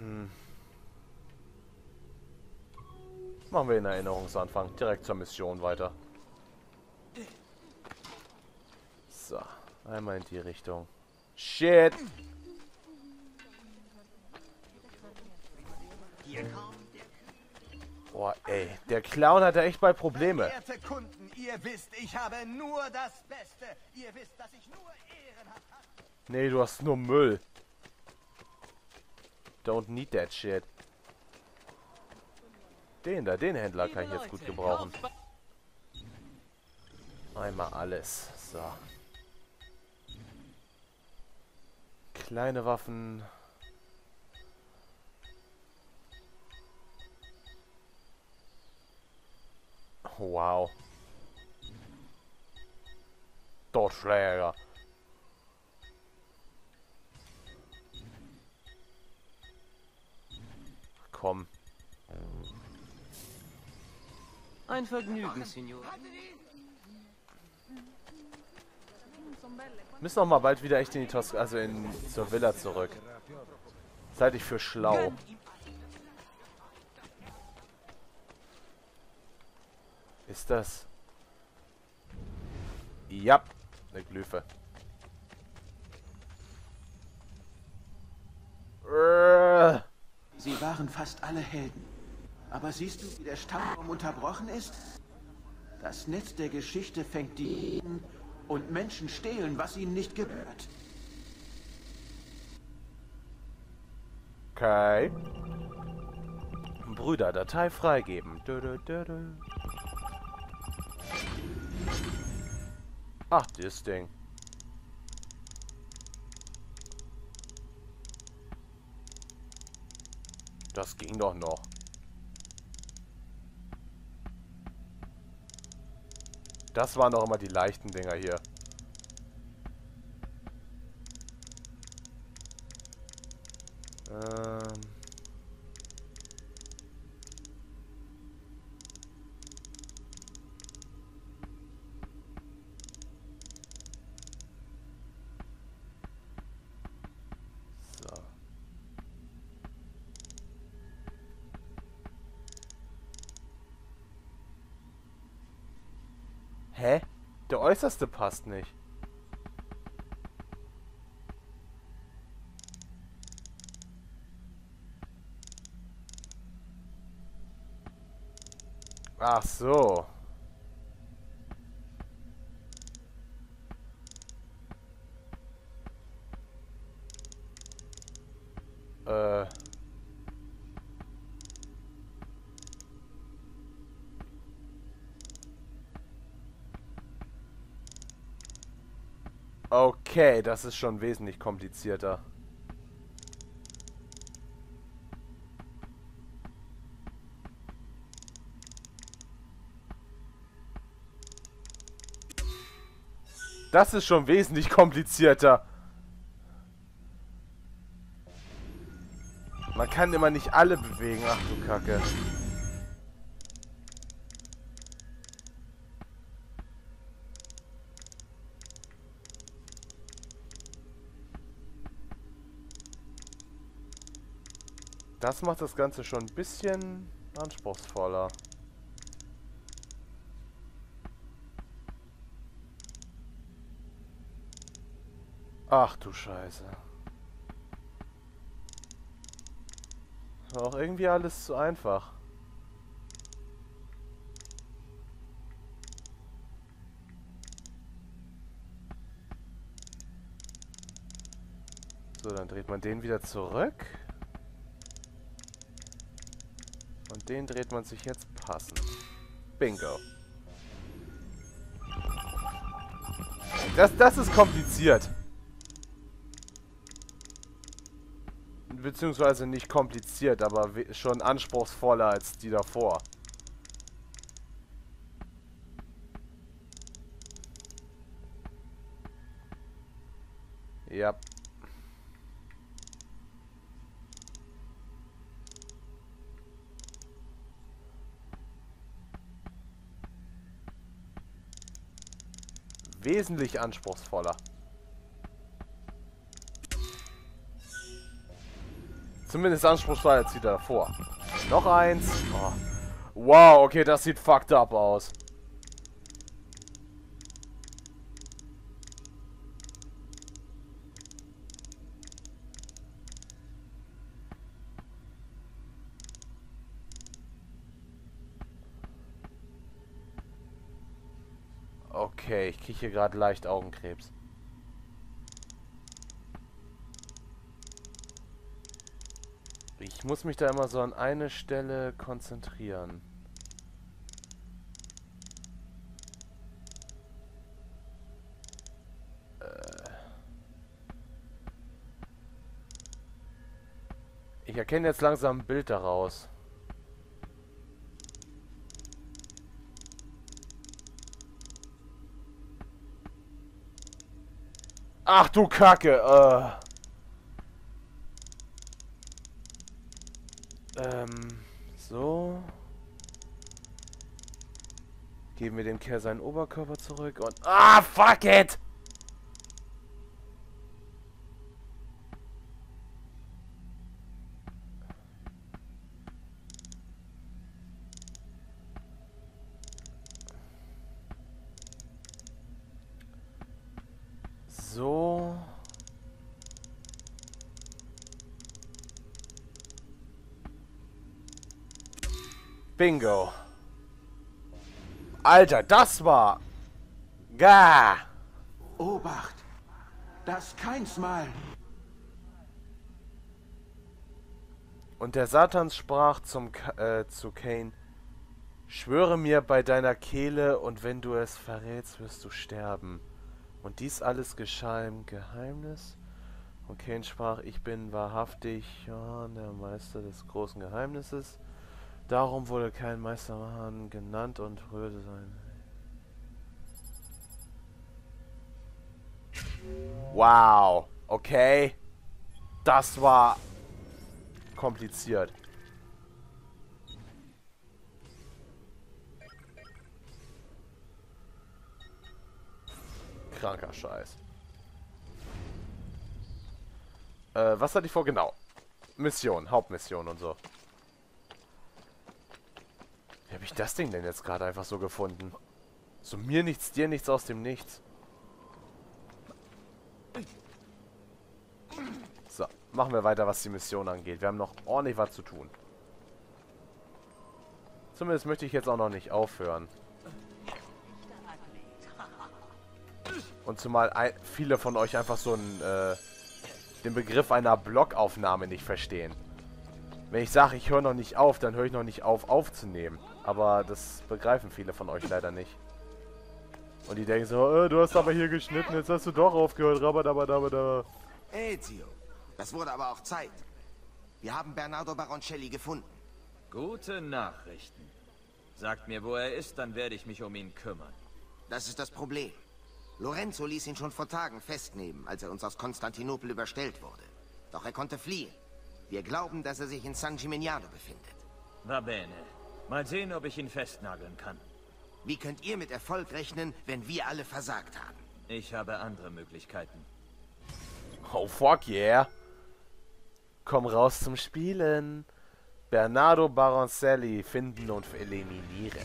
Machen wir den Erinnerungsanfang. Direkt zur Mission weiter. So, einmal in die Richtung. Shit! Boah, ey, der Clown hat ja echt mal Probleme. Verehrte Kunden, ihr wisst, ich habe nur das Beste. Ihr wisst, dass ich nur ehrenhaft habe. Nee, du hast nur Müll. Don't need that shit. Den Händler kann ich jetzt gut gebrauchen. Einmal alles. So. Kleine Waffen. Wow. Totschläger. Komm. Ein Vergnügen, Signor. Müssen auch mal bald wieder echt in die zur Villa zurück. Das halte ich für schlau. Ist das? Ja, eine Glyphe. Sie waren fast alle Helden. Aber siehst du, wie der Stammbaum unterbrochen ist? Das Netz der Geschichte fängt die Jeden und Menschen stehlen, was ihnen nicht gebührt. Okay. Brüder, Datei freigeben. Ach, das Ding. Das ging doch noch. Das waren doch immer die leichten Dinger hier. So. Hä? Der äußerste passt nicht. Ach so. Okay, das ist schon wesentlich komplizierter. Das ist schon wesentlich komplizierter. Man kann immer nicht alle bewegen. Ach du Kacke. Das macht das Ganze schon ein bisschen anspruchsvoller. Ach du Scheiße. Auch irgendwie alles zu einfach. So, dann dreht man den wieder zurück. Und den dreht man sich jetzt passend. Bingo. Das ist kompliziert. Beziehungsweise nicht kompliziert, aber schon anspruchsvoller als die davor. Ja. Wesentlich anspruchsvoller. Zumindest anspruchsvoller als die davor. Noch eins. Oh. Wow, okay, das sieht fucked up aus. Okay, ich kriege hier gerade leicht Augenkrebs. Ich muss mich da immer so an eine Stelle konzentrieren. Ich erkenne jetzt langsam ein Bild daraus. Ach du Kacke, so. Geben wir dem Kerl seinen Oberkörper zurück und... Ah, fuck it! So. Bingo. Alter, das war... Gah! Obacht! Das keinsmal! Und der Satan sprach zu Cain: Schwöre mir bei deiner Kehle, und wenn du es verrätst, wirst du sterben. Und dies alles geschah im Geheimnis. Und Cain sprach: Ich bin wahrhaftig Johann, der Meister des großen Geheimnisses. Darum wurde kein Meistermann genannt und rührte sein. Wow, okay. Das war kompliziert. Kranker Scheiß. Was hatte ich vor? Genau. Mission, Hauptmission und so. Wie habe ich das Ding denn jetzt gerade einfach so gefunden? So mir nichts, dir nichts aus dem Nichts. So, machen wir weiter, was die Mission angeht. Wir haben noch ordentlich was zu tun. Zumindest möchte ich jetzt auch noch nicht aufhören. Und zumal viele von euch einfach so den Begriff einer Blockaufnahme nicht verstehen. Wenn ich sage, ich höre noch nicht auf, dann höre ich noch nicht auf, aufzunehmen. Aber das begreifen viele von euch leider nicht. Und die denken so, du hast aber hier geschnitten, jetzt hast du doch aufgehört, rabadabadabada. Ezio, das wurde aber auch Zeit. Wir haben Bernardo Baroncelli gefunden. Gute Nachrichten. Sagt mir, wo er ist, dann werde ich mich um ihn kümmern. Das ist das Problem. Lorenzo ließ ihn schon vor Tagen festnehmen, als er uns aus Konstantinopel überstellt wurde. Doch er konnte fliehen. Wir glauben, dass er sich in San Gimignano befindet. Va bene. Mal sehen, ob ich ihn festnageln kann. Wie könnt ihr mit Erfolg rechnen, wenn wir alle versagt haben? Ich habe andere Möglichkeiten. Oh fuck yeah. Komm raus zum Spielen. Bernardo Baroncelli finden und eliminieren.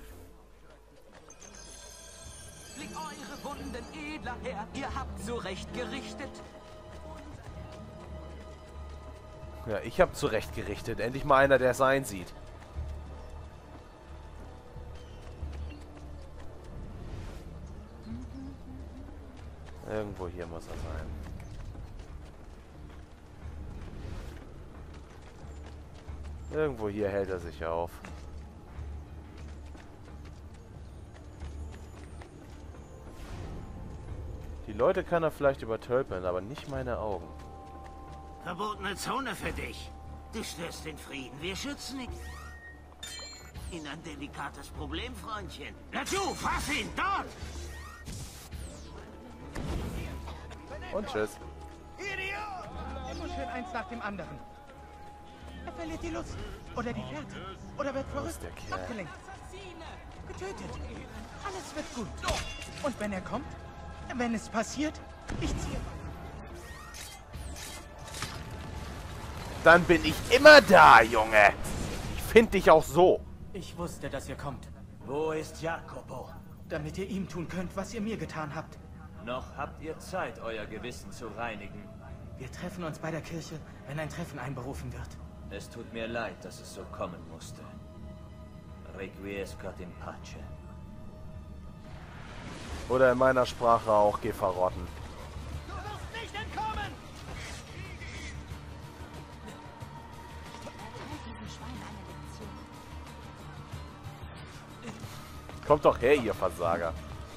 Blick eure Wunden, edler Herr, ihr habt zurecht gerichtet. Ja, ich habe zurechtgerichtet. Endlich mal einer, der es einsieht. Irgendwo hier muss er sein. Irgendwo hier hält er sich auf. Die Leute kann er vielleicht übertölpeln, aber nicht meine Augen. Verbotene Zone für dich. Du störst den Frieden. Wir schützen ihn. In ein delikates Problem, Freundchen. Dazu, fass ihn, dort! Und tschüss. Immer schön eins nach dem anderen. Er verliert die Lust. Oder die Fährte. Oder wird verrückt. ist der Kerl? Abgelenkt. Getötet. Alles wird gut. Und wenn er kommt, wenn es passiert, ich ziehe. Dann bin ich immer da, Junge. Ich finde dich auch so. Ich wusste, dass ihr kommt, Wo ist Jacopo? damit ihr ihm tun könnt, was ihr mir getan habt. Noch habt ihr Zeit, euer Gewissen zu reinigen. Wir treffen uns bei der Kirche, wenn ein Treffen einberufen wird. Es tut mir leid, dass es so kommen musste. Requiescat in pace. Oder in meiner Sprache auch, geh verrotten. Du wirst nicht entkommen! Kommt doch her, ihr Versager.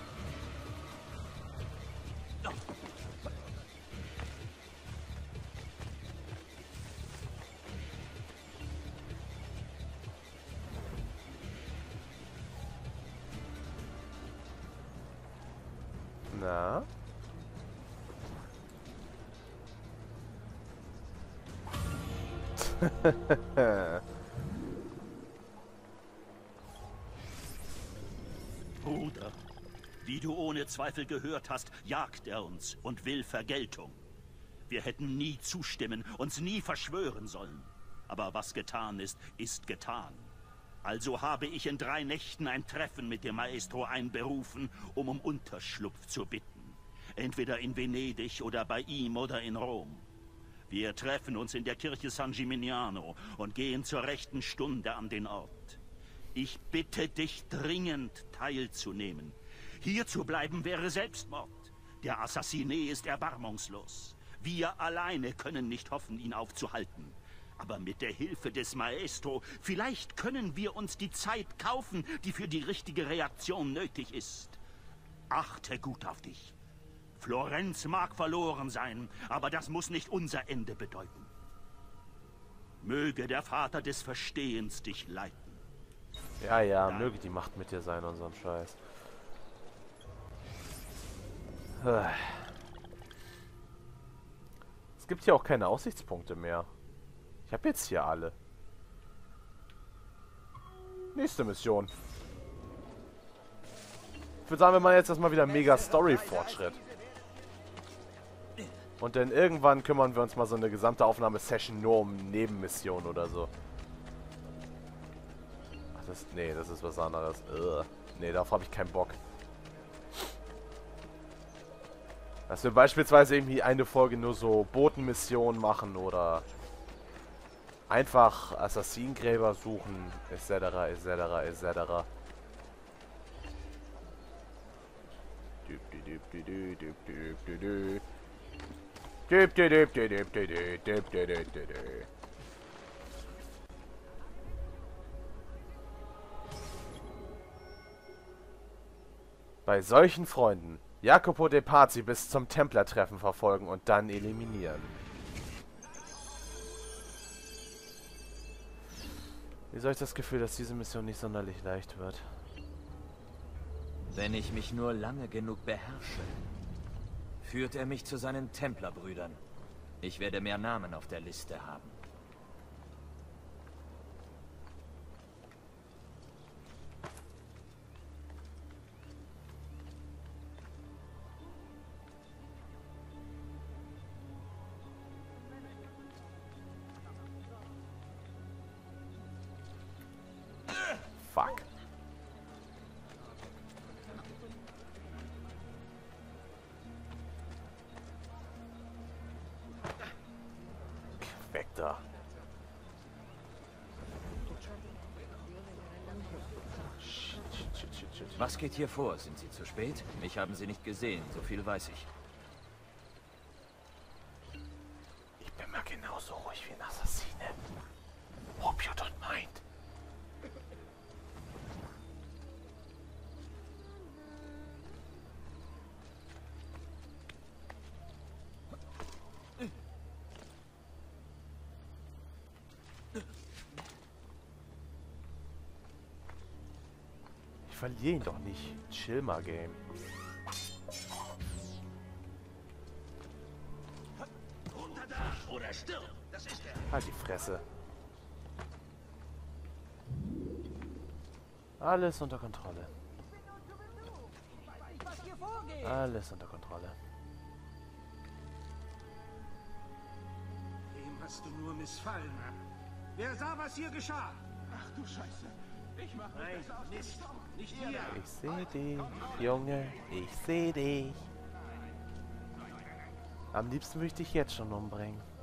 Na? Bruder, wie du ohne Zweifel gehört hast, jagt er uns und will Vergeltung. Wir hätten nie zustimmen, uns nie verschwören sollen. Aber was getan ist, ist getan. Also habe ich in 3 Nächten ein Treffen mit dem Maestro einberufen, um Unterschlupf zu bitten. Entweder in Venedig oder bei ihm oder in Rom. Wir treffen uns in der Kirche San Gimignano und gehen zur rechten Stunde an den Ort. Ich bitte dich dringend, teilzunehmen. Hier zu bleiben wäre Selbstmord. Der Assassiné ist erbarmungslos. Wir alleine können nicht hoffen, ihn aufzuhalten. Aber mit der Hilfe des Maestro, vielleicht können wir uns die Zeit kaufen, die für die richtige Reaktion nötig ist. Achte gut auf dich. Florenz mag verloren sein, aber das muss nicht unser Ende bedeuten. Möge der Vater des Verstehens dich leiten. Ja, ja, möge die Macht mit dir sein und so ein Scheiß. Es gibt hier auch keine Aussichtspunkte mehr. Ich habe jetzt hier alle. Nächste Mission. Ich würde sagen, wir machen jetzt erstmal wieder mega Story-Fortschritt. Und dann irgendwann kümmern wir uns mal so eine gesamte Aufnahmesession nur um Nebenmissionen oder so. Ach, nee, das ist was anderes. Nee, darauf habe ich keinen Bock. Dass wir beispielsweise irgendwie eine Folge nur so Botenmissionen machen oder einfach Assassingräber suchen, etc., etc., etc. Bei solchen Freunden Jacopo de Pazzi bis zum Templertreffen verfolgen und dann eliminieren. Wieso habe ich das Gefühl, dass diese Mission nicht sonderlich leicht wird? Wenn ich mich nur lange genug beherrsche, führt er mich zu seinen Templerbrüdern. Ich werde mehr Namen auf der Liste haben. Fuck. Weg da. Shit. Was geht hier vor? Sind Sie zu spät? Mich haben Sie nicht gesehen, so viel weiß ich. Ich bin mal genauso ruhig wie ein Assassine. Hope you don't mind. Ich verliere ihn doch nicht. Chill mal, Game. Oder stirb, das ist er. Halt die Fresse. Alles unter Kontrolle. Alles unter Kontrolle. hast du nur missfallen. Wer sah, was hier geschah? Ach du Scheiße. Ich mach Nein, Mist. Nicht hier. Ich sehe dich, Junge, ich sehe dich. Am liebsten würde ich dich jetzt schon umbringen.